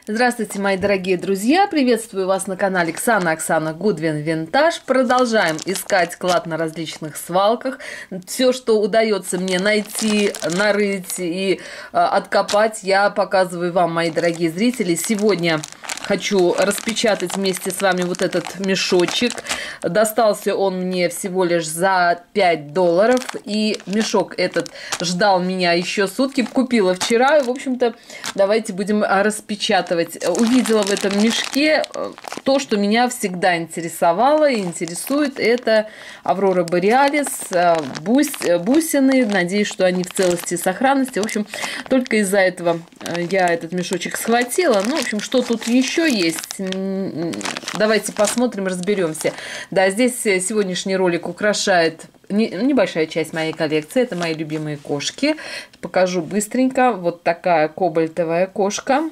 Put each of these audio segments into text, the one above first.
Здравствуйте, мои дорогие друзья! Приветствую вас на канале Оксана Гудвин Винтаж. Продолжаем искать клад на различных свалках. Все, что удается мне найти, нарыть и откопать, я показываю вам, мои дорогие зрители. Сегодня хочу распечатать вместе с вами вот этот мешочек. Достался он мне всего лишь за $5. И мешок этот ждал меня еще сутки. Купила вчера. И, в общем-то, давайте будем распечатывать. Увидела в этом мешке то, что меня всегда интересовало и интересует. Это Аврора Бореалис, бусины. Надеюсь, что они в целости и сохранности. В общем, только из-за этого я этот мешочек схватила. Ну, в общем, что тут еще есть? Давайте посмотрим, разберемся. Да, здесь сегодняшний ролик украшает небольшая часть моей коллекции. Это мои любимые кошки. Покажу быстренько. Вот такая кобальтовая кошка.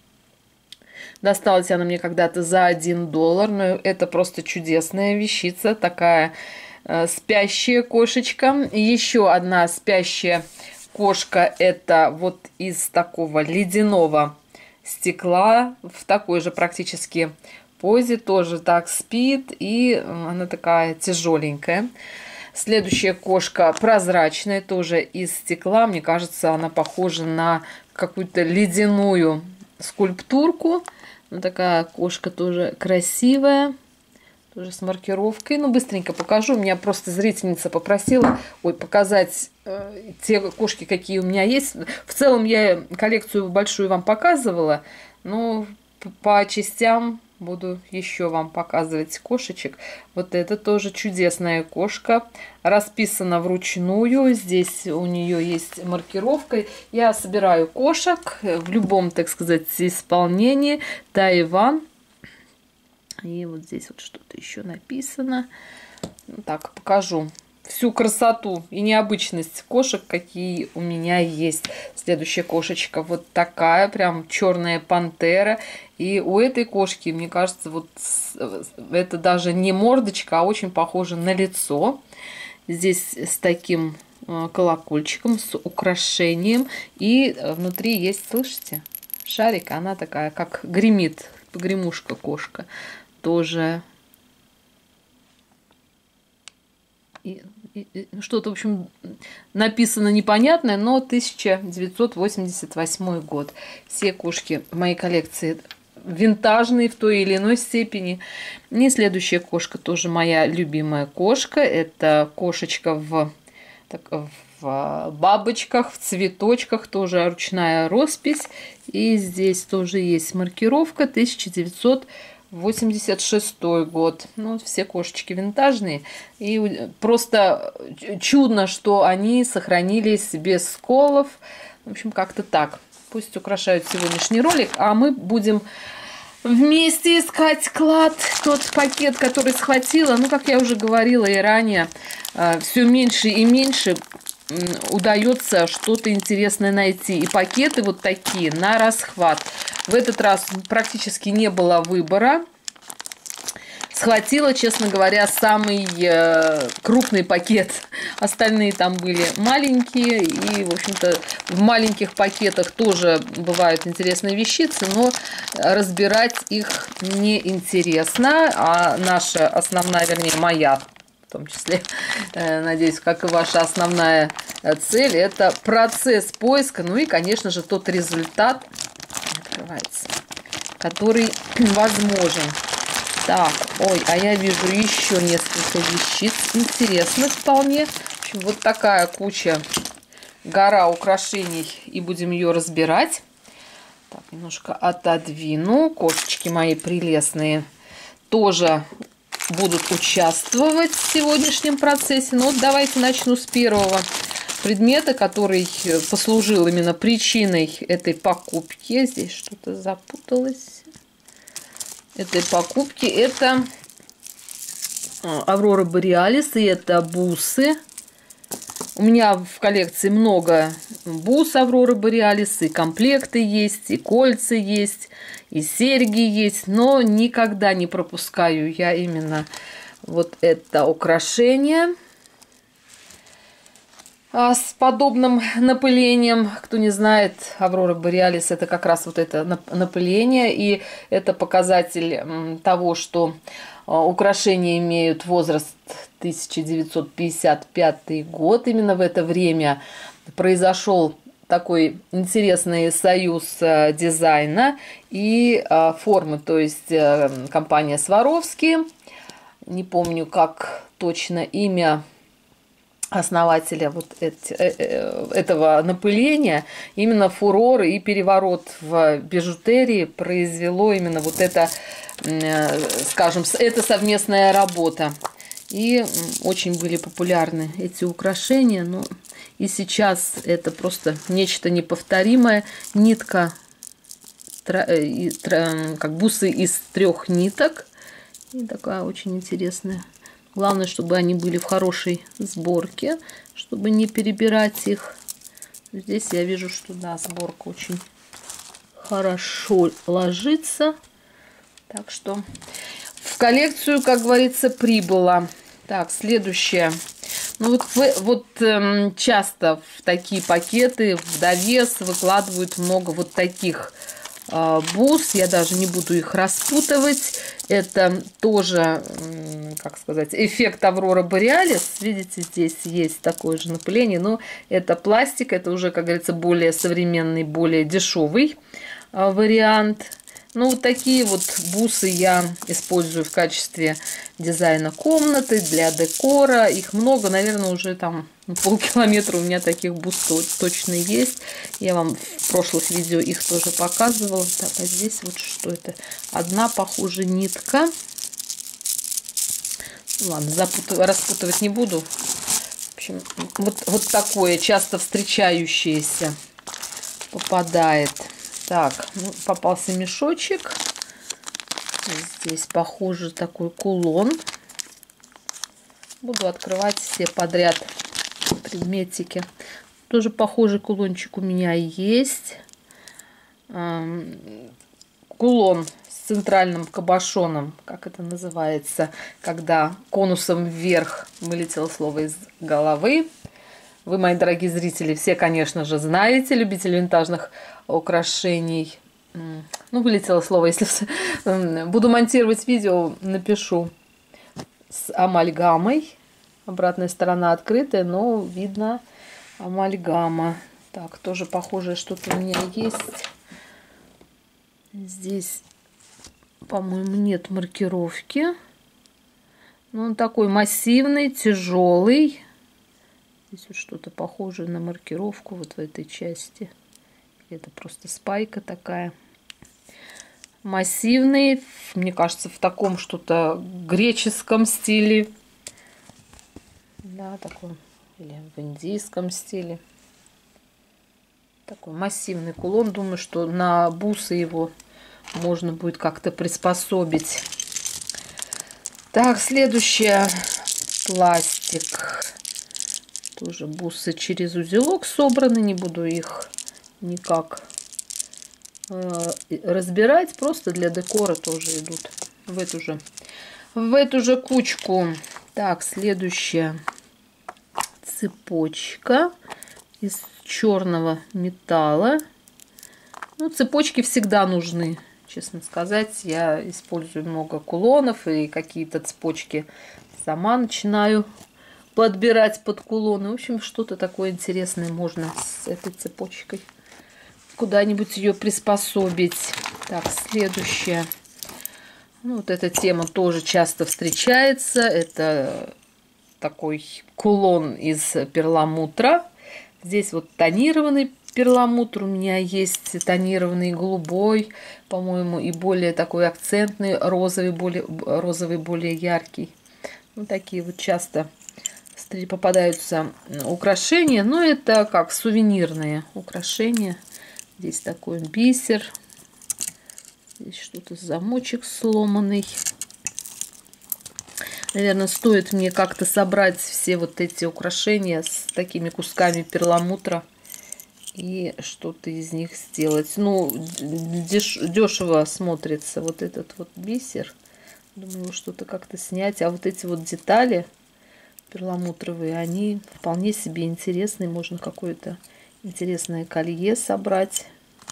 Досталась она мне когда-то за $1, но это просто чудесная вещица, такая спящая кошечка. Еще одна спящая кошка, это вот из такого ледяного стекла, в такой же практически позе, тоже так спит, и она такая тяжеленькая. Следующая кошка прозрачная, тоже из стекла, мне кажется, она похожа на какую-то ледяную скульптурку. Ну, такая кошка тоже красивая, тоже с маркировкой. Ну, быстренько покажу. Меня просто зрительница попросила показать те кошки, какие у меня есть. В целом я коллекцию большую вам показывала, но по частям буду еще вам показывать кошечек. Вот это тоже чудесная кошка. Расписана вручную. Здесь у нее есть маркировка. Я собираю кошек в любом, так сказать, исполнении. Тайвань. И вот здесь вот что-то еще написано. Так, покажу всю красоту и необычность кошек, какие у меня есть. Следующая кошечка вот такая, прям черная пантера. И у этой кошки, мне кажется, вот это даже не мордочка, а очень похоже на лицо. Здесь с таким колокольчиком, с украшением. И внутри есть, слышите, шарик. Она такая, как гремит, погремушка кошка. Тоже что-то, в общем, написано непонятное, но 1988 год. Все кошки в моей коллекции винтажные в той или иной степени. И следующая кошка тоже моя любимая кошка. Это кошечка в бабочках, в цветочках, тоже ручная роспись. И здесь тоже есть маркировка 1986 год. Ну, все кошечки винтажные. И просто чудно, что они сохранились без сколов. В общем, как-то так. Пусть украшают сегодняшний ролик, а мы будем вместе искать клад. Тот пакет, который схватила, ну, как я уже говорила и ранее, все меньше и меньше удается что-то интересное найти. И пакеты вот такие на расхват. В этот раз практически не было выбора. Схватила, честно говоря, самый крупный пакет. Остальные там были маленькие. И, в общем-то, в маленьких пакетах тоже бывают интересные вещицы, но разбирать их неинтересно. А наша основная, вернее, моя, в том числе, надеюсь, как и ваша основная цель, это процесс поиска. Ну и, конечно же, тот результат, открывается, который возможен. Так, ой, а я вижу еще несколько вещиц интересных вполне. В общем, вот такая куча, гора украшений, и будем ее разбирать. Так, немножко отодвину. Кошечки мои прелестные тоже будут участвовать в сегодняшнем процессе. Ну вот давайте начну с первого предмета, который послужил именно причиной этой покупки. Здесь что-то запуталось. Этой покупки. Это Аврора Бореалис, и это бусы. У меня в коллекции много бус Авроры Бореалис, и комплекты есть, и кольца есть, и серьги есть, но никогда не пропускаю я именно вот это украшение. с подобным напылением. Кто не знает, Аврора Бореалис — это как раз вот это напыление, и это показатель того, что украшения имеют возраст 1955 год. Именно в это время произошел такой интересный союз дизайна и формы, то есть компания Сваровски, не помню, как точно имя основателя вот этого напыления, именно фурор и переворот в бижутерии произвело именно вот это, скажем, это совместная работа. И очень были популярны эти украшения, но и сейчас это просто нечто неповторимое. Нитка, как бусы из 3 ниток, и такая очень интересная. Главное, чтобы они были в хорошей сборке, чтобы не перебирать их. Здесь я вижу, что да, сборка очень хорошо ложится. Так что в коллекцию, как говорится, прибыла. Так, следующее. Ну вот часто в такие пакеты в довес выкладывают много вот таких бус. Я даже не буду их распутывать. Это тоже, как сказать, эффект Аврора Бореалис. Видите, здесь есть такое же напыление, но это пластик. Это уже, как говорится, более современный, более дешевый вариант. Ну, вот такие вот бусы я использую в качестве дизайна комнаты, для декора. Их много, наверное, уже там полкилометра у меня таких бус точно есть. Я вам в прошлых видео их тоже показывала. Так, а здесь вот что это? Одна, похоже, нитка. Ладно, распутывать не буду. В общем, вот такое часто встречающееся попадает. Так, ну, попался мешочек. Здесь, похоже, такой кулон. Буду открывать все подряд предметики. Тоже похожий кулончик у меня есть. Кулон с центральным кабошоном, как это называется, когда конусом вверх вылетело слово из головы. Вы, мои дорогие зрители, все, конечно же, знаете, любители винтажных украшений. Ну, вылетело слово, если буду монтировать видео, напишу. С амальгамой. Обратная сторона открытая, но видно амальгама. Так, тоже похожее что-то у меня есть. Здесь, по-моему, нет маркировки. Но он такой массивный, тяжелый. Здесь вот что-то похожее на маркировку вот в этой части. Это просто спайка такая. Массивный, мне кажется, в таком что-то греческом стиле. Да, такой. Или в индийском стиле. Такой массивный кулон. Думаю, что на бусы его можно будет как-то приспособить. Так, следующее. Пластик. Тоже бусы через узелок собраны. Не буду их никак разбирать. Просто для декора тоже идут в эту же кучку. Так, следующая цепочка из черного металла. Ну, цепочки всегда нужны, честно сказать. Я использую много кулонов и какие-то цепочки сама начинаю подбирать под кулоны. В общем, что-то такое интересное можно с этой цепочкой куда-нибудь ее приспособить. Так, следующее. Ну, вот эта тема тоже часто встречается. Это такой кулон из перламутра. Здесь вот тонированный перламутр. У меня есть тонированный голубой, по-моему, и более такой акцентный, розовый, более яркий. Вот такие вот часто попадаются украшения. Но это как сувенирные украшения. Здесь такой бисер. Здесь что-то, замочек сломанный. Наверное, стоит мне как-то собрать все вот эти украшения с такими кусками перламутра и что-то из них сделать. Ну, дешево смотрится вот этот вот бисер. Думаю, что-то как-то снять. А вот эти вот детали перламутровые, они вполне себе интересные. Можно какое-то интересное колье собрать.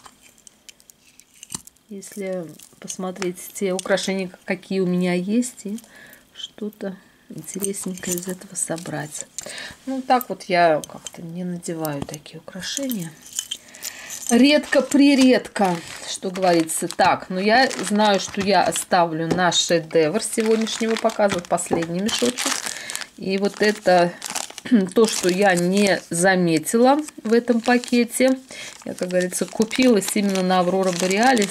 Если посмотреть те украшения, какие у меня есть, и что-то интересненькое из этого собрать. Ну, так вот я как-то не надеваю такие украшения. Редко-прередко, что говорится. Так, но я знаю, что я оставлю на шедевр сегодняшнего показа, последний мешочек. И вот это то, что я не заметила в этом пакете. Я, как говорится, купилась именно на Аврора Бореалис.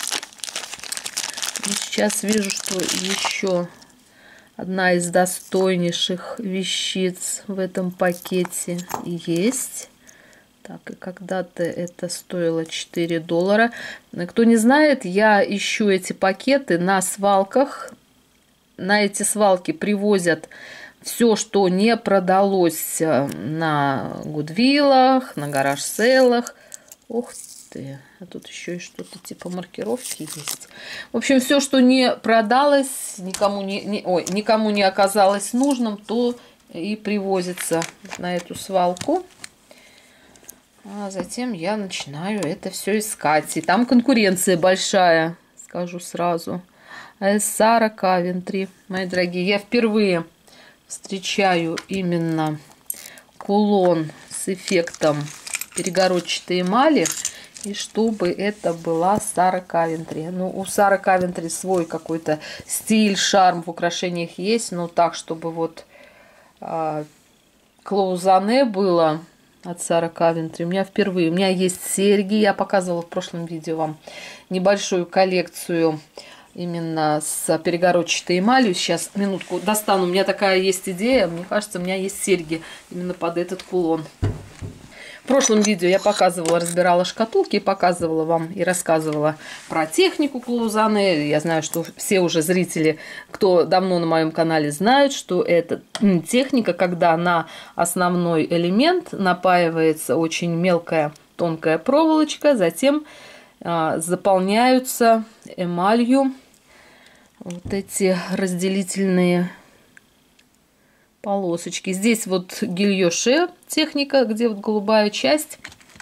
И сейчас вижу, что еще одна из достойнейших вещиц в этом пакете есть. Так, и когда-то это стоило $4. Кто не знает, я ищу эти пакеты на свалках. На эти свалки привозят все, что не продалось на Гудвиллах, на гараж-сейлах. Ух ты, а тут еще и что-то типа маркировки есть. В общем, все, что не продалось, никому не оказалось нужным, то и привозится на эту свалку. А затем я начинаю это все искать. И там конкуренция большая, скажу сразу. Сара Кавентри, мои дорогие, я впервые встречаю именно кулон с эффектом перегородчатой эмали. И чтобы это была Сара Кавентри. Ну, у Сары Кавентри свой какой-то стиль, шарм в украшениях есть. Но так, чтобы вот клоузане было от Сары Кавентри. У меня впервые. У меня есть серьги. Я показывала в прошлом видео вам небольшую коллекцию именно с перегородчатой эмалью. Сейчас, минутку, достану. У меня такая есть идея. Мне кажется, у меня есть серьги именно под этот кулон. В прошлом видео я показывала, разбирала шкатулки, и показывала вам и рассказывала про технику клоузане. Я знаю, что все уже зрители, кто давно на моем канале, знают, что это техника, когда на основной элемент напаивается очень мелкая тонкая проволочка, затем заполняются эмалью вот эти разделительные полосочки. Здесь вот гильёше техника, где вот голубая часть.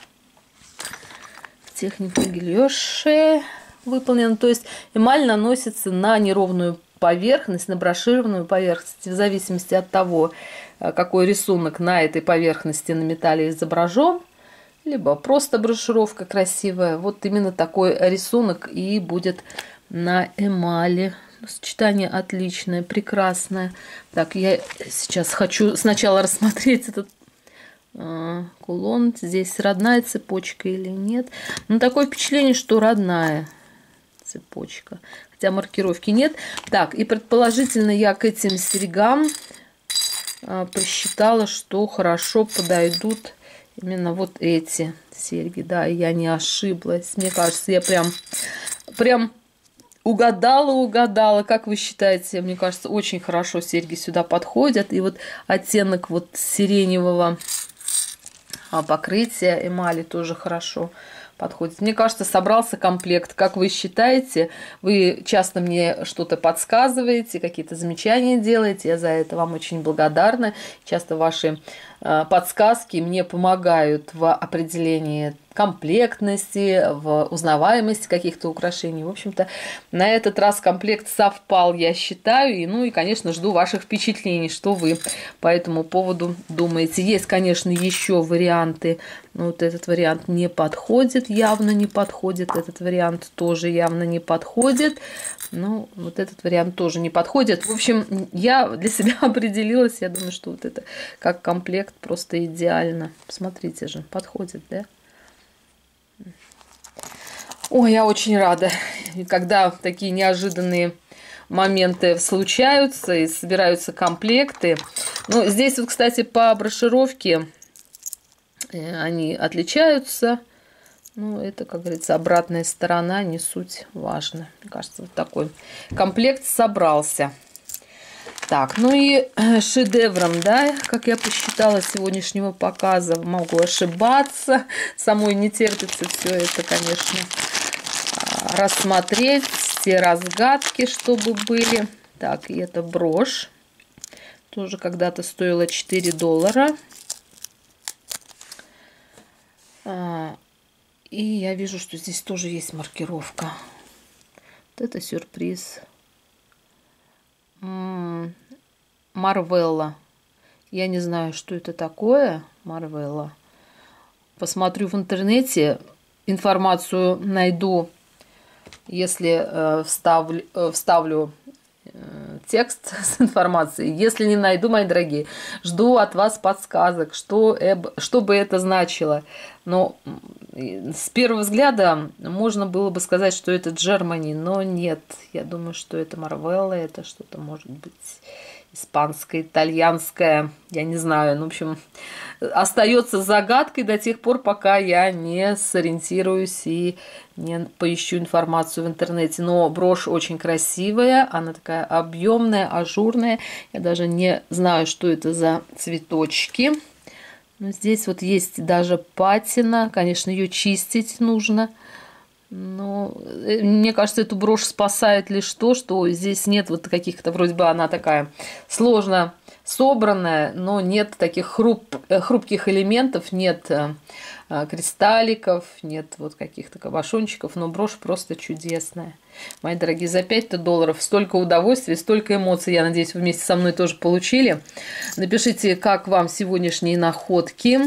Техника гильёше выполнена. То есть эмаль наносится на неровную поверхность, на брошированную поверхность. В зависимости от того, какой рисунок на этой поверхности на металле изображен, либо просто брошировка красивая. Вот именно такой рисунок и будет на эмали. Сочетание отличное, прекрасное. Так, я сейчас хочу сначала рассмотреть этот кулон. Здесь родная цепочка или нет. Ну, такое впечатление, что родная цепочка. Хотя маркировки нет. Так, и предположительно я к этим серьгам посчитала, что хорошо подойдут именно вот эти серьги. Да, и я не ошиблась. Мне кажется, я прям угадала. Как вы считаете? Мне кажется, очень хорошо серьги сюда подходят. И вот оттенок вот сиреневого покрытия эмали тоже хорошо подходит. Мне кажется, собрался комплект. Как вы считаете? Вы часто мне что-то подсказываете, какие-то замечания делаете. Я за это вам очень благодарна. Часто ваши подсказки мне помогают в определении комплектности, в узнаваемости каких-то украшений. В общем-то, на этот раз комплект совпал, я считаю. И, конечно, жду ваших впечатлений, что вы по этому поводу думаете. Есть, конечно, еще варианты. Но вот этот вариант не подходит, явно не подходит. Этот вариант тоже явно не подходит. Ну, вот этот вариант тоже не подходит. В общем, я для себя определилась. Я думаю, что вот это как комплект просто идеально. Посмотрите же, подходит, да? Ой, я очень рада, когда такие неожиданные моменты случаются и собираются комплекты. Ну, здесь вот, кстати, по брошировке они отличаются. Ну, это, как говорится, обратная сторона, не суть важно. Мне кажется, вот такой комплект собрался. Так, ну и шедевром, да, как я посчитала сегодняшнего показа, могу ошибаться. Самой не терпится все это, конечно, рассмотреть, все разгадки, чтобы были. Так, и это брошь. Тоже когда-то стоила 4 доллара. И я вижу, что здесь тоже есть маркировка. Вот это сюрприз. Марвелла. Я не знаю, что это такое. Марвелла. Посмотрю в интернете. Информацию найду, если вставлю текст с информацией. Если не найду, мои дорогие, жду от вас подсказок, что бы это значило. Но с первого взгляда можно было бы сказать, что это Germany, но нет. Я думаю, что это Марвелла, это что-то может быть испанское, итальянское, я не знаю. Ну, в общем, остается загадкой до тех пор, пока я не сориентируюсь и не поищу информацию в интернете. Но брошь очень красивая, она такая объемная, ажурная. Я даже не знаю, что это за цветочки. Но здесь вот есть даже патина. Конечно, ее чистить нужно. Но мне кажется, эту брошь спасает лишь то, что здесь нет вот каких-то, вроде бы она такая сложно собранная, но нет таких хрупких элементов, нет кристалликов, нет вот каких-то кабошончиков, но брошь просто чудесная. Мои дорогие, за 5 долларов столько удовольствия, столько эмоций, я надеюсь, вы вместе со мной тоже получили. Напишите, как вам сегодняшние находки.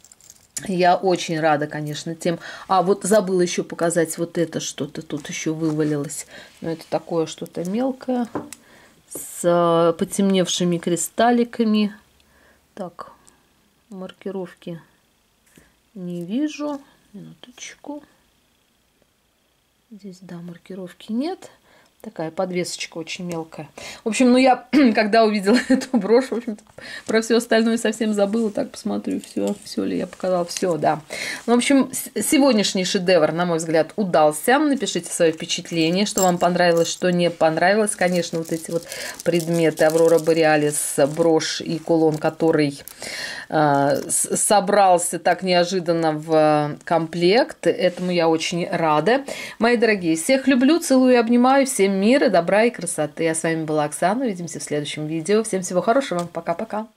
Я очень рада, конечно, тем. А вот забыла еще показать вот это что-то. Тут еще вывалилось. Но это такое что-то мелкое. С потемневшими кристалликами. Так, маркировки не вижу. Минуточку. Здесь, да, маркировки нет. Такая подвесочка очень мелкая. В общем, ну я, когда увидела эту брошь, в общем-то, про все остальное совсем забыла. Так, посмотрю, все ли я показала. Все, да. Ну, в общем, сегодняшний шедевр, на мой взгляд, удался. Напишите свое впечатление, что вам понравилось, что не понравилось. Конечно, вот эти вот предметы Аврора Бореалис, брошь и кулон, который собрался так неожиданно в комплект. Этому я очень рада. Мои дорогие, всех люблю, целую и обнимаю. Всем мира, добра и красоты. Я с вами была Оксана. Увидимся в следующем видео. Всем всего хорошего. Пока-пока.